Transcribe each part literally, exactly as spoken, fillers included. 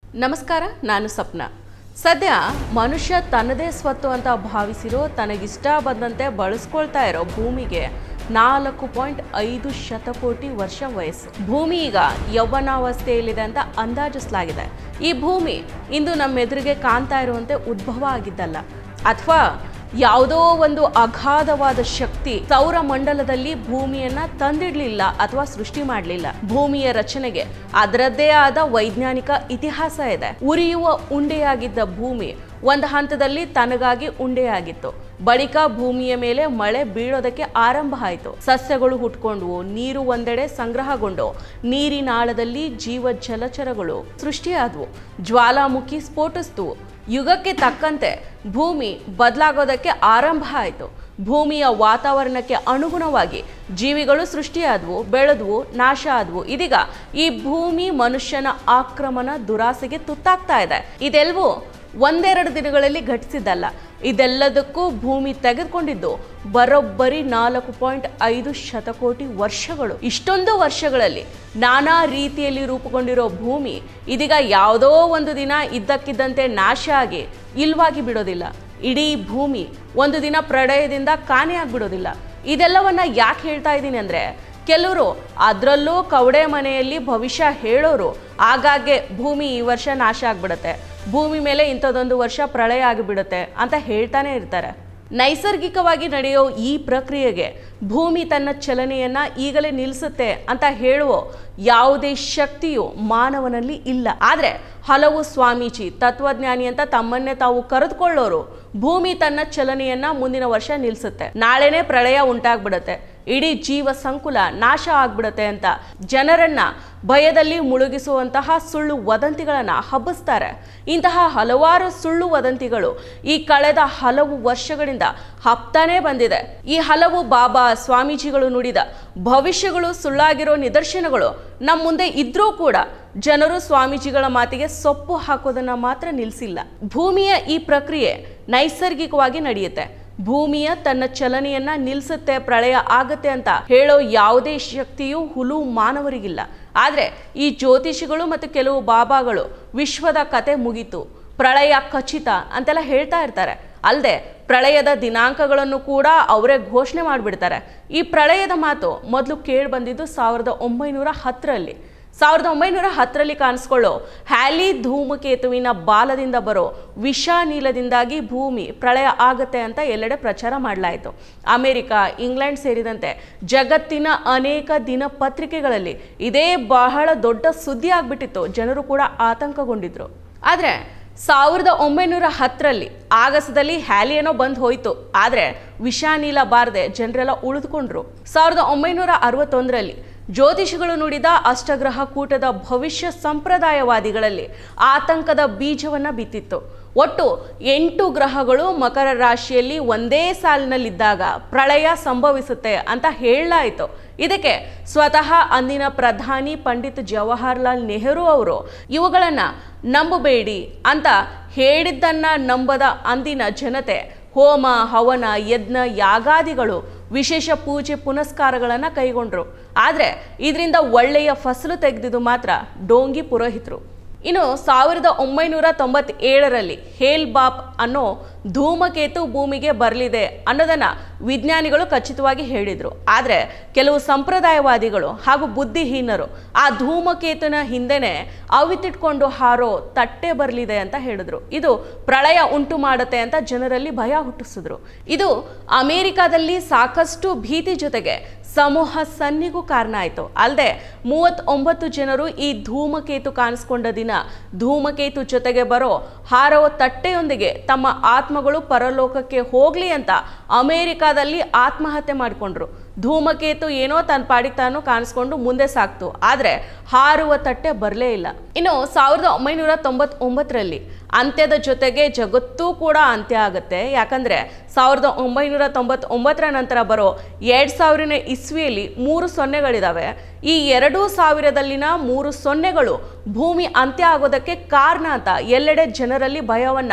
ನಮಸ್ಕಾರ, ನಾನು ಸಪ್ನ. ಸದ್ಯ ಮನುಷ್ಯ ತನ್ನದೇ ಸ್ವತ್ತು ಅಂತ ಭಾವಿಸಿರೋ ತನಗಿಷ್ಟ ಬಂದಂತೆ ಬಳಸ್ಕೊಳ್ತಾ ಇರೋ ಭೂಮಿಗೆ ನಾಲ್ಕು ಪಾಯಿಂಟ್ ಐದು ಶತಕೋಟಿ ವರ್ಷ ವಯಸ್ಸು. ಭೂಮಿ ಈಗ ಯೌವನಾವಸ್ಥೆಯಲ್ಲಿದೆ ಅಂತ ಅಂದಾಜಿಸಲಾಗಿದೆ. ಈ ಭೂಮಿ ಇಂದು ನಮ್ಮೆದುರಿಗೆ ಕಾಣ್ತಾ ಇರುವಂತೆ ಉದ್ಭವ ಆಗಿದ್ದಲ್ಲ, ಅಥವಾ ಯಾವುದೋ ಒಂದು ಅಗಾಧವಾದ ಶಕ್ತಿ ಸೌರಮಂಡಲದಲ್ಲಿ ಭೂಮಿಯನ್ನ ತಂದಿಡ್ಲಿಲ್ಲ ಅಥವಾ ಸೃಷ್ಟಿ ಮಾಡಲಿಲ್ಲ. ಭೂಮಿಯ ರಚನೆಗೆ ಅದರದ್ದೇ ಆದ ವೈಜ್ಞಾನಿಕ ಇತಿಹಾಸ ಇದೆ. ಉರಿಯುವ ಉಂಡೆಯಾಗಿದ್ದ ಭೂಮಿ ಒಂದು ಹಂತದಲ್ಲಿ ತನಗಾಗಿ ಉಂಡೆಯಾಗಿತ್ತು. ಬಳಿಕ ಭೂಮಿಯ ಮೇಲೆ ಮಳೆ ಬೀಳೋದಕ್ಕೆ ಆರಂಭ ಆಯಿತು. ಸಸ್ಯಗಳು ಹುಟ್ಕೊಂಡ್ವು, ನೀರು ಒಂದೆಡೆ ಸಂಗ್ರಹಗೊಂಡು ನೀರಿನಾಳದಲ್ಲಿ ಜೀವ ಜಲಚರಗಳು ಸೃಷ್ಟಿಯಾದವು. ಜ್ವಾಲಾಮುಖಿ ಸ್ಫೋಟಿಸಿತು. ಯುಗಕ್ಕೆ ತಕ್ಕಂತೆ ಭೂಮಿ ಬದಲಾಗೋದಕ್ಕೆ ಆರಂಭ ಆಯಿತು. ಭೂಮಿಯ ವಾತಾವರಣಕ್ಕೆ ಅನುಗುಣವಾಗಿ ಜೀವಿಗಳು ಸೃಷ್ಟಿಯಾದವು, ಬೆಳೆದವು, ನಾಶ ಆದವು. ಇದೀಗ ಈ ಭೂಮಿ ಮನುಷ್ಯನ ಆಕ್ರಮಣ ದುರಾಸೆಗೆ ತುತ್ತಾಗ್ತಾ ಇದೆ. ಇದೆಲ್ಲವೂ ಒಂದೆರಡು ದಿನಗಳಲ್ಲಿ ಘಟಿಸಿದ್ದಲ್ಲ. ಇದೆಲ್ಲದಕ್ಕೂ ಭೂಮಿ ತೆಗೆದುಕೊಂಡಿದ್ದು ಬರೋಬ್ಬರಿ ನಾಲ್ಕು ಪಾಯಿಂಟ್ ಐದು ಶತಕೋಟಿ ವರ್ಷಗಳು. ಇಷ್ಟೊಂದು ವರ್ಷಗಳಲ್ಲಿ ನಾನಾ ರೀತಿಯಲ್ಲಿ ರೂಪುಗೊಂಡಿರೋ ಭೂಮಿ ಇದೀಗ ಯಾವುದೋ ಒಂದು ದಿನ ಇದ್ದಕ್ಕಿದ್ದಂತೆ ನಾಶ ಆಗಿ ಇಲ್ವಾಗಿ ಬಿಡೋದಿಲ್ಲ. ಇಡೀ ಭೂಮಿ ಒಂದು ದಿನ ಪ್ರಳಯದಿಂದ ಕಾಣೆಯಾಗ್ಬಿಡೋದಿಲ್ಲ. ಇದೆಲ್ಲವನ್ನ ಯಾಕೆ ಹೇಳ್ತಾ ಇದ್ದೀನಿ ಅಂದರೆ, ಕೆಲವರು ಅದರಲ್ಲೂ ಕವಡೆ ಮನೆಯಲ್ಲಿ ಭವಿಷ್ಯ ಹೇಳೋರು ಆಗಾಗ್ಗೆ ಭೂಮಿ ಈ ವರ್ಷ ನಾಶ ಆಗ್ಬಿಡುತ್ತೆ, ಭೂಮಿ ಮೇಲೆ ಇಂಥದ್ದೊಂದು ವರ್ಷ ಪ್ರಳಯ ಆಗಿಬಿಡುತ್ತೆ ಅಂತ ಹೇಳ್ತಾನೆ ಇರ್ತಾರೆ. ನೈಸರ್ಗಿಕವಾಗಿ ನಡೆಯೋ ಈ ಪ್ರಕ್ರಿಯೆಗೆ ಭೂಮಿ ತನ್ನ ಚಲನೆಯನ್ನ ಈಗಲೇ ನಿಲ್ಲಿಸುತ್ತೆ ಅಂತ ಹೇಳುವ ಯಾವುದೇ ಶಕ್ತಿಯು ಮಾನವನಲ್ಲಿ ಇಲ್ಲ. ಆದರೆ ಹಲವು ಸ್ವಾಮೀಜಿ, ತತ್ವಜ್ಞಾನಿ ಅಂತ ತಮ್ಮನ್ನೇ ತಾವು ಕರೆದುಕೊಳ್ಳೋರು ಭೂಮಿ ತನ್ನ ಚಲನೆಯನ್ನ ಮುಂದಿನ ವರ್ಷ ನಿಲ್ಲಿಸುತ್ತೆ, ನಾಳೆನೇ ಪ್ರಳಯ ಉಂಟಾಗ್ಬಿಡುತ್ತೆ, ಇಡೀ ಜೀವ ಸಂಕುಲ ನಾಶ ಆಗ್ಬಿಡುತ್ತೆ ಅಂತ ಜನರನ್ನ ಭಯದಲ್ಲಿ ಮುಳುಗಿಸುವಂತಹ ಸುಳ್ಳು ವದಂತಿಗಳನ್ನ ಹಬ್ಬಿಸ್ತಾರೆ. ಇಂತಹ ಹಲವಾರು ಸುಳ್ಳು ವದಂತಿಗಳು ಈ ಕಳೆದ ಹಲವು ವರ್ಷಗಳಿಂದ ಹಬ್ತಾನೇ ಬಂದಿದೆ. ಈ ಹಲವು ಬಾಬಾ ಸ್ವಾಮೀಜಿಗಳು ನುಡಿದ ಭವಿಷ್ಯಗಳು ಸುಳ್ಳಾಗಿರೋ ನಿದರ್ಶನಗಳು ನಮ್ಮ ಮುಂದೆ ಇದ್ರೂ ಕೂಡ ಜನರು ಸ್ವಾಮೀಜಿಗಳ ಮಾತಿಗೆ ಸೊಪ್ಪು ಹಾಕೋದನ್ನ ಮಾತ್ರ ನಿಲ್ಲಿಸಿಲ್ಲ. ಭೂಮಿಯ ಈ ಪ್ರಕ್ರಿಯೆ ನೈಸರ್ಗಿಕವಾಗಿ ನಡೆಯುತ್ತೆ. ಭೂಮಿಯ ತನ್ನ ಚಲನೆಯನ್ನ ನಿಲ್ಲಿಸುತ್ತೆ, ಪ್ರಳಯ ಆಗತ್ತೆ ಅಂತ ಹೇಳೋ ಯಾವುದೇ ಶಕ್ತಿಯು ಹುಲು ಮಾನವರಿಗಿಲ್ಲ. ಆದರೆ ಈ ಜ್ಯೋತಿಷಿಗಳು ಮತ್ತು ಕೆಲವು ಬಾಬಾಗಳು ವಿಶ್ವದ ಕತೆ ಮುಗೀತು, ಪ್ರಳಯ ಖಚಿತ ಅಂತೆಲ್ಲ ಹೇಳ್ತಾ ಇರ್ತಾರೆ. ಅಲ್ಲದೆ ಪ್ರಳಯದ ದಿನಾಂಕಗಳನ್ನು ಕೂಡ ಅವರೇ ಘೋಷಣೆ ಮಾಡಿಬಿಡ್ತಾರೆ. ಈ ಪ್ರಳಯದ ಮಾತು ಮೊದಲು ಕೇಳಿ ಬಂದಿದ್ದು ಸಾವಿರದ ಒಂಬೈನೂರ ಹತ್ತರಲ್ಲಿ ಸಾವಿರದ ಒಂಬೈನೂರ ಹತ್ತರಲ್ಲಿ ಕಾಣಿಸ್ಕೊಳ್ಳೋ ಹ್ಯಾಲಿ ಧೂಮಕೇತುವಿನ ಬಾಲದಿಂದ ಬರೋ ವಿಷಾನೀಲದಿಂದಾಗಿ ಭೂಮಿ ಪ್ರಳಯ ಆಗತ್ತೆ ಅಂತ ಎಲ್ಲೆಡೆ ಪ್ರಚಾರ ಮಾಡಲಾಯಿತು. ಅಮೆರಿಕ, ಇಂಗ್ಲೆಂಡ್ ಸೇರಿದಂತೆ ಜಗತ್ತಿನ ಅನೇಕ ದಿನಪತ್ರಿಕೆಗಳಲ್ಲಿ ಇದೇ ಬಹಳ ದೊಡ್ಡ ಸುದ್ದಿ ಆಗ್ಬಿಟ್ಟಿತ್ತು. ಜನರು ಕೂಡ ಆತಂಕಗೊಂಡಿದ್ರು. ಆದರೆ ಸಾವಿರದ ಒಂಬೈನೂರ ಹತ್ತರಲ್ಲಿ ಆಗಸದಲ್ಲಿ ಹ್ಯಾಲಿ ಏನೋ ಬಂದು ಹೋಯ್ತು, ಆದರೆ ವಿಷಾನೀಲ ಬಾರದೆ ಜನರೆಲ್ಲ ಉಳಿದುಕೊಂಡ್ರು. ಸಾವಿರದ ಒಂಬೈನೂರ ಅರವತ್ತೊಂದರಲ್ಲಿ ಜ್ಯೋತಿಷಿಗಳು ನುಡಿದ ಅಷ್ಟಗ್ರಹ ಕೂಟದ ಭವಿಷ್ಯ ಸಂಪ್ರದಾಯವಾದಿಗಳಲ್ಲಿ ಆತಂಕದ ಬೀಜವನ್ನ ಬಿತ್ತಿತ್ತು. ಒಟ್ಟು ಎಂಟು ಗ್ರಹಗಳು ಮಕರ ರಾಶಿಯಲ್ಲಿ ಒಂದೇ ಸಾಲಿನಲ್ಲಿದ್ದಾಗ ಪ್ರಳಯ ಸಂಭವಿಸುತ್ತೆ ಅಂತ ಹೇಳಲಾಯಿತು. ಇದಕ್ಕೆ ಸ್ವತಃ ಅಂದಿನ ಪ್ರಧಾನಿ ಪಂಡಿತ್ ಜವಾಹರ್ಲಾಲ್ ನೆಹರು ಅವರು ಇವುಗಳನ್ನ ನಂಬಬೇಡಿ ಅಂತ ಹೇಳಿದ್ದನ್ನ ನಂಬದ ಅಂದಿನ ಜನತೆ ಹೋಮ, ಹವನ, ಯಜ್ಞ, ಯಾಗಾದಿಗಳು, ವಿಶೇಷ ಪೂಜೆ ಪುನಸ್ಕಾರಗಳನ್ನು ಕೈಗೊಂಡ್ರು. ಆದರೆ ಇದರಿಂದ ಒಳ್ಳೆಯ ಫಸಲು ತೆಗೆದಿದ್ದು ಮಾತ್ರ ಡೋಂಗಿ ಪುರೋಹಿತರು. ಇನ್ನು ಸಾವಿರದ ಒಂಬೈನೂರ ತೊಂಬತ್ತೇಳರಲ್ಲಿ ಹೇಲ್ ಬಾಪ್ ಅನ್ನೋ ಧೂಮಕೇತು ಭೂಮಿಗೆ ಬರಲಿದೆ ಅನ್ನೋದನ್ನ ವಿಜ್ಞಾನಿಗಳು ಖಚಿತವಾಗಿ ಹೇಳಿದರು. ಆದರೆ ಕೆಲವು ಸಂಪ್ರದಾಯವಾದಿಗಳು ಹಾಗೂ ಬುದ್ಧಿಹೀನರು ಆ ಧೂಮಕೇತುನ ಹಿಂದೆನೆ ಅವಿತಿಟ್ಕೊಂಡು ಹಾರೋ ತಟ್ಟೆ ಬರಲಿದೆ ಅಂತ ಹೇಳಿದ್ರು. ಇದು ಪ್ರಳಯ ಉಂಟು ಮಾಡುತ್ತೆ ಅಂತ ಜನರಲ್ಲಿ ಭಯ ಹುಟ್ಟಿಸಿದ್ರು. ಇದು ಅಮೆರಿಕಾದಲ್ಲಿ ಸಾಕಷ್ಟು ಭೀತಿ ಜೊತೆಗೆ ಸಮೂಹ ಸನ್ನಿಗೂ ಕಾರಣ ಆಯಿತು. ಅಲ್ಲದೆ ಮೂವತ್ತೊಂಬತ್ತು ಜನರು ಈ ಧೂಮಕೇತು ಕಾಣಿಸ್ಕೊಂಡ ದಿನ ಧೂಮಕೇತು ಜೊತೆಗೆ ಬರೋ ಹಾರೋ ತಟ್ಟೆಯೊಂದಿಗೆ ತಮ್ಮ ಆತ್ಮಗಳು ಪರಲೋಕಕ್ಕೆ ಹೋಗ್ಲಿ ಅಂತ ಅಮೆರಿಕಾದಲ್ಲಿ ಆತ್ಮಹತ್ಯೆ ಮಾಡಿಕೊಂಡ್ರು. ಧೂಮಕೇತು ಏನೋ ತನ್ನ ಪಾಡಿಗೆ ತಾನು ಕಾಣಿಸ್ಕೊಂಡು ಮುಂದೆ ಸಾಕ್ತು, ಆದರೆ ಹಾರುವ ತಟ್ಟೆ ಬರಲೇ ಇಲ್ಲ. ಇನ್ನು ಸಾವಿರದ ಒಂಬೈನೂರ ತೊಂಬತ್ತೊಂಬತ್ತರಲ್ಲಿ ಅಂತ್ಯದ ಜೊತೆಗೆ ಜಗತ್ತೂ ಕೂಡ ಅಂತ್ಯ ಆಗುತ್ತೆ. ಯಾಕಂದರೆ ಸಾವಿರದ ಒಂಬೈನೂರ ತೊಂಬತ್ತೊಂಬತ್ತರ ನಂತರ ಬರೋ ಎರಡು ಸಾವಿರನೇ ಇಸ್ವಿಯಲ್ಲಿ ಮೂರು ಸೊನ್ನೆಗಳಿದ್ದಾವೆ. ಈ ಎರಡು ಸಾವಿರದಲ್ಲಿನ ಮೂರು ಸೊನ್ನೆಗಳು ಭೂಮಿ ಅಂತ್ಯ ಆಗೋದಕ್ಕೆ ಕಾರಣ ಅಂತ ಎಲ್ಲೆಡೆ ಜನರಲ್ಲಿ ಭಯವನ್ನ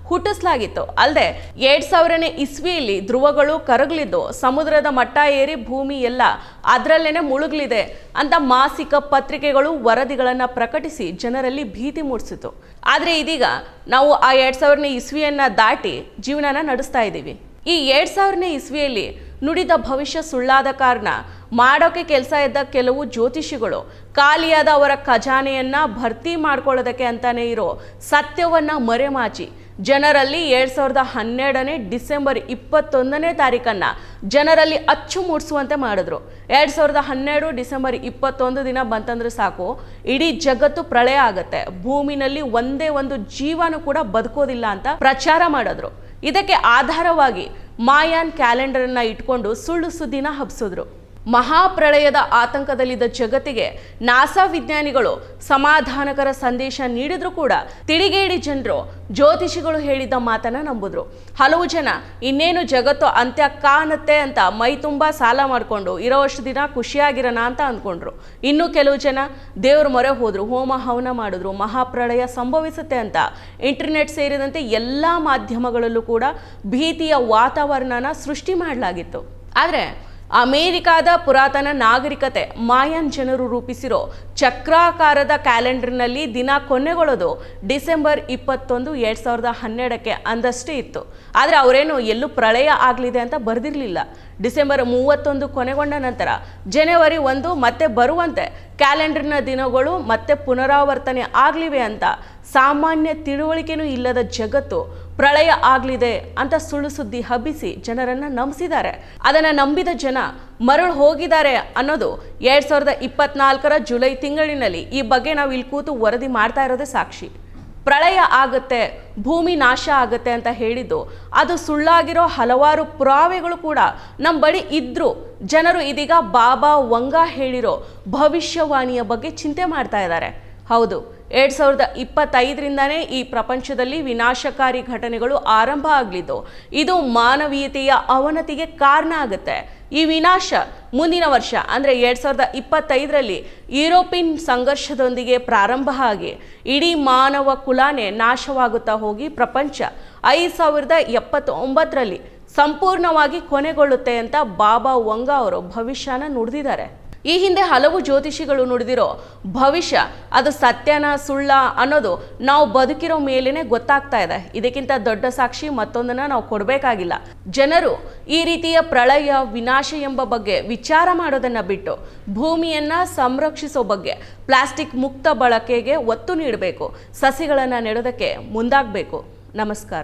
ಹುಟ್ಟಿಸಲಾಗಿತ್ತು. ಅಲ್ಲದೆ ಎರಡ್ ಸಾವಿರನೇ ಇಸ್ವಿಯಲ್ಲಿ ಧ್ರುವಗಳು ಕರಗಲಿದ್ದು ಸಮುದ್ರದ ಮಟ್ಟ ಏರಿ ಭೂಮಿ ಎಲ್ಲ ಅದರಲ್ಲೇನೆ ಮುಳುಗಲಿದೆ ಅಂತ ಮಾಸಿಕ ಪತ್ರಿಕೆಗಳು ವರದಿಗಳನ್ನು ಪ್ರಕಟಿಸಿ ಜನರಲ್ಲಿ ಭೀತಿ ಮೂಡಿಸಿತು. ಆದರೆ ಇದೀಗ ನಾವು ಆ ಎರಡ್ ಸಾವಿರನೇ ಇಸ್ವಿಯನ್ನ ದಾಟಿ ಜೀವನನ ನಡೆಸ್ತಾ ಇದ್ದೀವಿ. ಈ ಎರಡ್ ಸಾವಿರನೇ ಇಸ್ವಿಯಲ್ಲಿ ನುಡಿದ ಭವಿಷ್ಯ ಸುಳ್ಳಾದ ಕಾರಣ ಮಾಡೋಕೆ ಕೆಲಸ ಇದ್ದ ಕೆಲವು ಜ್ಯೋತಿಷಿಗಳು ಖಾಲಿಯಾದ ಅವರ ಖಜಾನೆಯನ್ನ ಭರ್ತಿ ಮಾಡ್ಕೊಳ್ಳೋದಕ್ಕೆ ಅಂತಾನೆ ಇರೋ ಸತ್ಯವನ್ನ ಮರೆಮಾಚಿ ಜನರಲ್ಲಿ ಎರಡ್ ಸಾವಿರದ ಹನ್ನೆರಡನೇ ಡಿಸೆಂಬರ್ ಇಪ್ಪತ್ತೊಂದನೇ ತಾರೀಕನ್ನ ಜನರಲ್ಲಿ ಅಚ್ಚು ಮೂಡಿಸುವಂತೆ ಮಾಡಿದ್ರು. ಎರಡ್ ಸಾವಿರದ ಹನ್ನೆರಡು ಡಿಸೆಂಬರ್ ಇಪ್ಪತ್ತೊಂದು ದಿನ ಬಂತಂದ್ರೆ ಸಾಕು, ಇಡೀ ಜಗತ್ತು ಪ್ರಳಯ ಆಗತ್ತೆ, ಭೂಮಿನಲ್ಲಿ ಒಂದೇ ಒಂದು ಜೀವನೂ ಕೂಡ ಬದುಕೋದಿಲ್ಲ ಅಂತ ಪ್ರಚಾರ ಮಾಡಿದ್ರು. ಇದಕ್ಕೆ ಆಧಾರವಾಗಿ ಮಾಯಾನ್ ಕ್ಯಾಲೆಂಡರ್ನ ಇಟ್ಕೊಂಡು ಸುಳ್ಳು ಸುದ್ದಿನ ಹಬ್ಸಿದ್ರು. ಮಹಾಪ್ರಳಯದ ಆತಂಕದಲ್ಲಿದ್ದ ಜಗತ್ತಿಗೆ ನಾಸಾ ವಿಜ್ಞಾನಿಗಳು ಸಮಾಧಾನಕರ ಸಂದೇಶ ನೀಡಿದ್ರು ಕೂಡ ತಿಳಿಗೇಡಿ ಜನರು ಜ್ಯೋತಿಷಿಗಳು ಹೇಳಿದ್ದ ಮಾತನ್ನ ನಂಬಿದ್ರು. ಹಲವು ಜನ ಇನ್ನೇನು ಜಗತ್ತು ಅಂತ್ಯ ಕಾಣುತ್ತೆ ಅಂತ ಮೈ ತುಂಬಾ ಸಾಲ ಮಾಡಿಕೊಂಡು ಇರೋವಷ್ಟು ದಿನ ಖುಷಿಯಾಗಿರೋಣ ಅಂತ ಅಂದ್ಕೊಂಡ್ರು. ಇನ್ನು ಕೆಲವು ಜನ ದೇವ್ರ ಮೊರೆ ಹೋದ್ರು, ಹೋಮ ಹವನ ಮಾಡಿದ್ರು, ಮಹಾಪ್ರಳಯ ಸಂಭವಿಸುತ್ತೆ ಅಂತ ಇಂಟರ್ನೆಟ್ ಸೇರಿದಂತೆ ಎಲ್ಲ ಮಾಧ್ಯಮಗಳಲ್ಲೂ ಕೂಡ ಭೀತಿಯ ವಾತಾವರಣನ ಸೃಷ್ಟಿ ಮಾಡಲಾಗಿತ್ತು. ಆದರೆ ಅಮೇರಿಕಾದ ಪುರಾತನ ನಾಗರಿಕತೆ ಮಾಯನ್ ಜನರು ರೂಪಿಸಿರೋ ಚಕ್ರಾಕಾರದ ಕ್ಯಾಲೆಂಡರ್ನಲ್ಲಿ ದಿನ ಕೊನೆಗೊಳ್ಳೋದು ಡಿಸೆಂಬರ್ ಇಪ್ಪತ್ತೊಂದು ಎರಡ್ ಸಾವಿರದ ಹನ್ನೆರಡಕ್ಕೆ ಅಂದಷ್ಟೇ ಇತ್ತು. ಆದರೆ ಅವರೇನು ಎಲ್ಲೂ ಪ್ರಳಯ ಆಗಲಿದೆ ಅಂತ ಬರೆದಿರಲಿಲ್ಲ. ಡಿಸೆಂಬರ್ ಮೂವತ್ತೊಂದು ಕೊನೆಗೊಂಡ ನಂತರ ಜನವರಿ ಒಂದು ಮತ್ತೆ ಬರುವಂತೆ ಕ್ಯಾಲೆಂಡರ್ನ ದಿನಗಳು ಮತ್ತೆ ಪುನರಾವರ್ತನೆ ಆಗಲಿವೆ ಅಂತ ಸಾಮಾನ್ಯ ತಿಳುವಳಿಕೆನೂ ಇಲ್ಲದ ಜಗತ್ತು ಪ್ರಳಯ ಆಗಲಿದೆ ಅಂತ ಸುಳ್ಳು ಸುದ್ದಿ ಹಬ್ಬಿಸಿ ಜನರನ್ನ ನಂಬಿಸಿದ್ದಾರೆ. ಅದನ್ನು ನಂಬಿದ ಜನ ಮರಳು ಹೋಗಿದ್ದಾರೆ ಅನ್ನೋದು ಎರಡ್ ಸಾವಿರದ ಇಪ್ಪತ್ನಾಲ್ಕರ ಜುಲೈ ತಿಂಗಳಿನಲ್ಲಿ ಈ ಬಗ್ಗೆ ನಾವು ಇಲ್ಲಿ ಕೂತು ವರದಿ ಮಾಡ್ತಾ ಇರೋದೇ ಸಾಕ್ಷಿ. ಪ್ರಳಯ ಆಗುತ್ತೆ, ಭೂಮಿ ನಾಶ ಆಗುತ್ತೆ ಅಂತ ಹೇಳಿದ್ದು ಅದು ಸುಳ್ಳಾಗಿರೋ ಹಲವಾರು ಪುರಾವೆಗಳು ಕೂಡ ನಮ್ಮ ಬಳಿ ಇದ್ರೂ ಜನರು ಇದೀಗ ಬಾಬಾ ವಂಗ ಹೇಳಿರೋ ಭವಿಷ್ಯವಾಣಿಯ ಬಗ್ಗೆ ಚಿಂತೆ ಮಾಡ್ತಾ ಇದ್ದಾರೆ. ಹೌದು, ಎರಡ್ ಸಾವಿರದ ಇಪ್ಪತ್ತೈದರಿಂದಾನೇ ಈ ಪ್ರಪಂಚದಲ್ಲಿ ವಿನಾಶಕಾರಿ ಘಟನೆಗಳು ಆರಂಭ ಆಗಲಿದ್ದು ಇದು ಮಾನವೀಯತೆಯ ಅವನತಿಗೆ ಕಾರಣ ಆಗುತ್ತೆ. ಈ ವಿನಾಶ ಮುಂದಿನ ವರ್ಷ ಅಂದರೆ ಎರಡ್ ಸಾವಿರದ ಇಪ್ಪತ್ತೈದರಲ್ಲಿ ಯುರೋಪಿಯನ್ ಸಂಘರ್ಷದೊಂದಿಗೆ ಪ್ರಾರಂಭ ಆಗಿ ಇಡೀ ಮಾನವ ಕುಲಾನೇ ನಾಶವಾಗುತ್ತಾ ಹೋಗಿ ಪ್ರಪಂಚ ಐದು ಸಾವಿರದ ಎಪ್ಪತ್ತೊಂಬತ್ತರಲ್ಲಿ ಸಂಪೂರ್ಣವಾಗಿ ಕೊನೆಗೊಳ್ಳುತ್ತೆ ಅಂತ ಬಾಬಾ ವಂಗ ಅವರು ಭವಿಷ್ಯನ ನುಡಿದಿದ್ದಾರೆ. ಈ ಹಿಂದೆ ಹಲವು ಜ್ಯೋತಿಷಿಗಳು ನುಡಿದಿರೋ ಭವಿಷ್ಯ ಅದು ಸತ್ಯನ ಸುಳ್ಳ ಅನ್ನೋದು ನಾವು ಬದುಕಿರೋ ಮೇಲೇನೆ ಗೊತ್ತಾಗ್ತಾ ಇದೆ. ಇದಕ್ಕಿಂತ ದೊಡ್ಡ ಸಾಕ್ಷಿ ಮತ್ತೊಂದನ್ನ ನಾವು ಕೊಡಬೇಕಾಗಿಲ್ಲ. ಜನರು ಈ ರೀತಿಯ ಪ್ರಳಯ ವಿನಾಶ ಎಂಬ ಬಗ್ಗೆ ವಿಚಾರ ಮಾಡೋದನ್ನ ಬಿಟ್ಟು ಭೂಮಿಯನ್ನ ಸಂರಕ್ಷಿಸೋ ಬಗ್ಗೆ ಪ್ಲಾಸ್ಟಿಕ್ ಮುಕ್ತ ಬಳಕೆಗೆ ಒತ್ತು ನೀಡಬೇಕು, ಸಸಿಗಳನ್ನು ನೆಡೋದಕ್ಕೆ ಮುಂದಾಗಬೇಕು. ನಮಸ್ಕಾರ.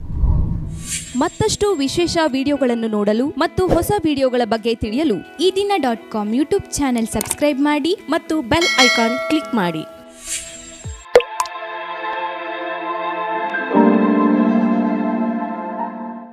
ಮತ್ತಷ್ಟು ವಿಶೇಷ ವಿಡಿಯೋಗಳನ್ನು ನೋಡಲು ಮತ್ತು ಹೊಸ ವಿಡಿಯೋಗಳ ಬಗ್ಗೆ ತಿಳಿಯಲು ಈ ದಿನ dot com YouTube channel subscribe ಮಾಡಿ ಮತ್ತು ಬೆಲ್ ಐಕಾನ್ ಕ್ಲಿಕ್ ಮಾಡಿ.